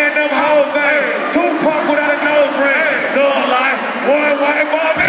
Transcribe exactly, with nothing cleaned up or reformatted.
and them hoes, man. Tupac without a nose ring. No life, one white ball.